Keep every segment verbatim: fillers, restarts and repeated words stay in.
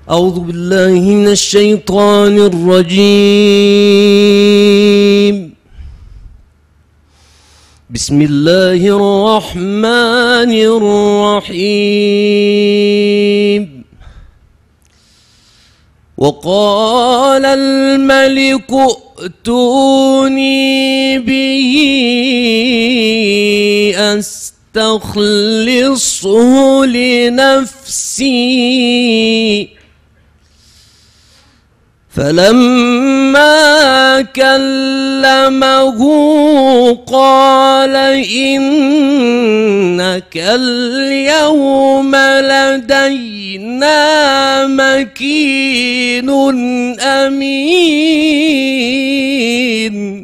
أعوذ بالله من الشيطان الرجيم. بسم الله الرحمن الرحيم. وقال الملك ائتوني به أستخلصه لنفسي. فلما كلمه قال إنك اليوم لدينا مكين أمين.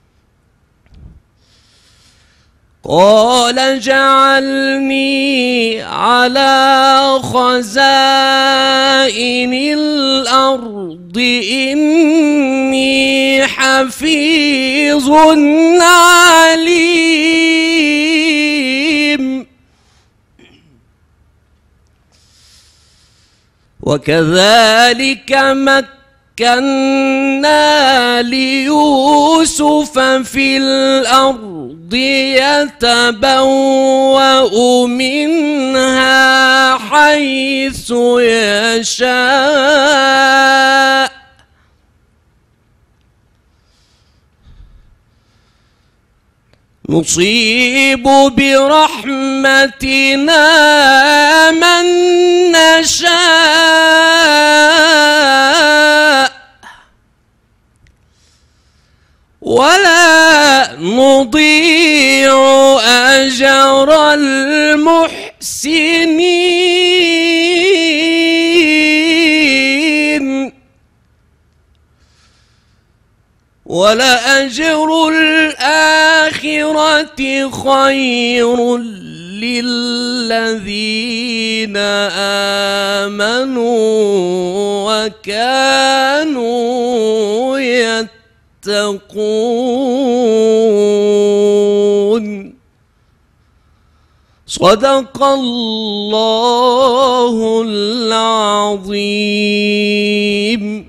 قال اجعلني على خزائن الأرض إني حفيظ عليم. وكذلك مكنا ليوسف في الأرض يتبوأ منها حيث يشاء نصيب برحمتنا من نشاء ولا نضيع أجر المحسنين. ولأجر الآخرة خير للذين آمنوا وكانوا يتقون. صدق الله العظيم.